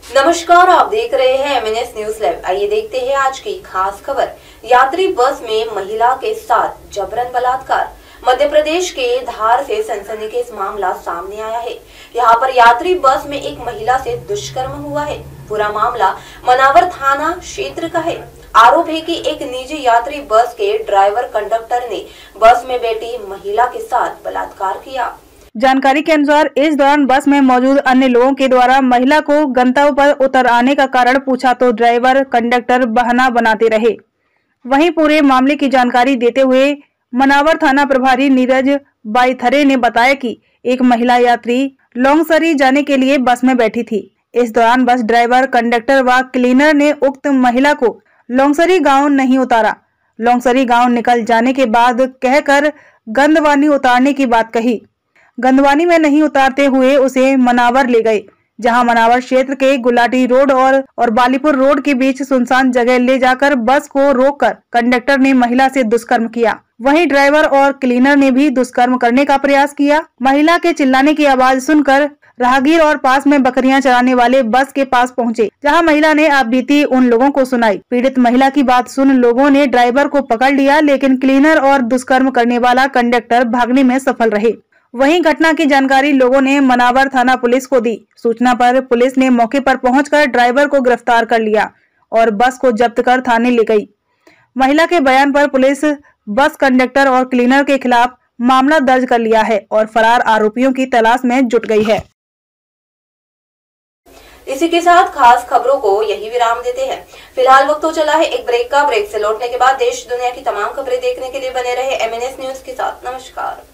नमस्कार, आप देख रहे हैं एमएनएस न्यूज लाइव। आइए देखते हैं आज की खास खबर। यात्री बस में महिला के साथ जबरन बलात्कार। मध्य प्रदेश के धार से सनसनीखेज मामला सामने आया है। यहाँ पर यात्री बस में एक महिला से दुष्कर्म हुआ है। पूरा मामला मनावर थाना क्षेत्र का है। आरोप है कि एक निजी यात्री बस के ड्राइवर कंडक्टर ने बस में बैठी महिला के साथ बलात्कार किया। जानकारी के अनुसार इस दौरान बस में मौजूद अन्य लोगों के द्वारा महिला को गंतव्य पर उतर आने का कारण पूछा तो ड्राइवर कंडक्टर बहाना बनाते रहे। वहीं पूरे मामले की जानकारी देते हुए मनावर थाना प्रभारी नीरज बाईथरे ने बताया कि एक महिला यात्री लोंगसरी जाने के लिए बस में बैठी थी। इस दौरान बस ड्राइवर, कंडक्टर व क्लीनर ने उक्त महिला को लोंगसरी गाँव नहीं उतारा। लोंगसरी गाँव निकल जाने के बाद कहकर गंदवानी उतारने की बात कही। गंदवानी में नहीं उतारते हुए उसे मनावर ले गए, जहां मनावर क्षेत्र के गुलाटी रोड और बालीपुर रोड के बीच सुनसान जगह ले जाकर बस को रोककर कंडक्टर ने महिला से दुष्कर्म किया। वहीं ड्राइवर और क्लीनर ने भी दुष्कर्म करने का प्रयास किया। महिला के चिल्लाने की आवाज सुनकर राहगीर और पास में बकरियां चराने वाले बस के पास पहुंचे, जहां महिला ने आपबीती उन लोगों को सुनाई। पीड़ित महिला की बात सुन लोगों ने ड्राइवर को पकड़ लिया, लेकिन क्लीनर और दुष्कर्म करने वाला कंडक्टर भागने में सफल रहे। वहीं घटना की जानकारी लोगों ने मनावर थाना पुलिस को दी। सूचना पर पुलिस ने मौके पर पहुंचकर ड्राइवर को गिरफ्तार कर लिया और बस को जब्त कर थाने ले गई। महिला के बयान पर पुलिस बस कंडक्टर और क्लीनर के खिलाफ मामला दर्ज कर लिया है और फरार आरोपियों की तलाश में जुट गई है। इसी के साथ खास खबरों को यही विराम देते हैं। फिलहाल वक्त तो चला है एक ब्रेक का। ब्रेक से लौटने के बाद देश दुनिया की तमाम खबरें देखने के लिए बने रहे एमएनएस न्यूज के साथ। नमस्कार।